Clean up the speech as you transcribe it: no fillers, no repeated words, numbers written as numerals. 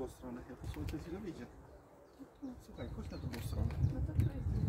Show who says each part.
Speaker 1: drugą stronę, ja to słońce źle wyjdzie. Słuchaj, chodź na drugą stronę.
Speaker 2: No to jest.